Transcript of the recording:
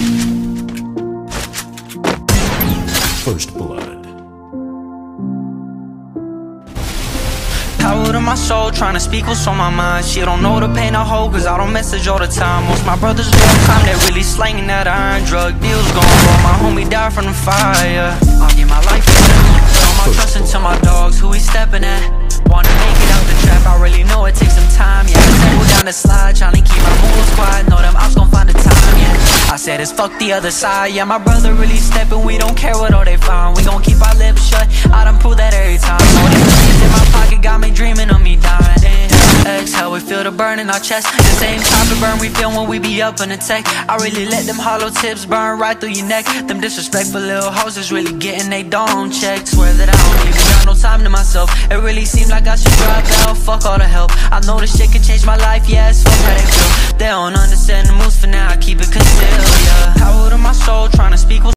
First Blood. Power to my soul, trying to speak what's on my mind. She don't know the pain I hold, cause I don't message all the time. Most my brothers doing crime, they really slanging that iron. Drug deals going on, my homie died from the fire. I'll give my life for them. Put all my trust into my dogs, who he stepping at. Wanna make it out the trap, I really know it takes some time, yeah. Settle down the slide, trying to keep my moves quiet. Know them ops gon' find the time, yeah. I said it's fuck the other side, yeah. My brother really stepping, we don't care what all they find. We gon' keep our lips shut, I done prove that every time. Know them millions in my pocket got me dreaming of me dying. Exhale, we feel the burn in our chest. The same type of burn we feel when we be up in the tech. I really let them hollow tips burn right through your neck. Them disrespectful little hoes is really getting they dome checked. Swear that I don't even got no time to myself. It really seems like I should drop out, fuck all the help. I know this shit could change my life, yes, fuck how they feel. They don't